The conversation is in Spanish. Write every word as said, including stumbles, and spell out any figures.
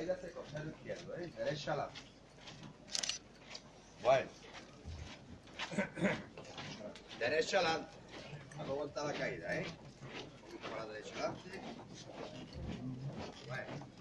caída hace costado izquierdo, ¿eh? Derecha adelante. Bueno. Derecha adelante. Vamos a aguantar la caída, ¿eh? Un poquito para la derecha adelante. Bueno.